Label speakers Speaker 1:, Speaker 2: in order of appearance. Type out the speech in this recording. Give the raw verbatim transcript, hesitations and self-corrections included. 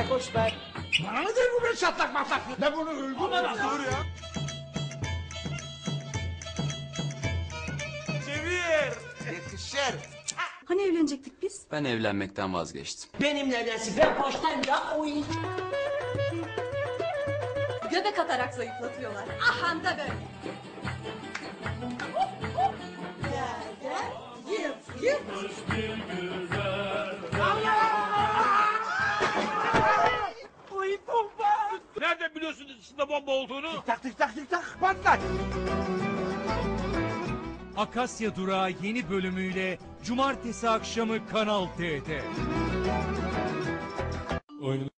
Speaker 1: boş ver.
Speaker 2: Bana ne der bu be çatlak matlak? Ben bunu öldüm.
Speaker 3: Ama nasıl dur ya? Çevir.
Speaker 2: Yetişir.
Speaker 4: Hani evlenecektik biz?
Speaker 5: Ben evlenmekten vazgeçtim.
Speaker 1: Benimle evlensin. Ben boştan ya oyun.
Speaker 4: Göbek atarak zayıflatıyorlar. Aha da böyle. Gel gel. Yıp yıp.
Speaker 1: Oy bomba.
Speaker 3: Nereden biliyorsunuz içinde bomba olduğunu?
Speaker 2: Tak tık tak tık tak patlat.
Speaker 6: Akasya Durağı yeni bölümüyle Cumartesi akşamı Kanal D'de.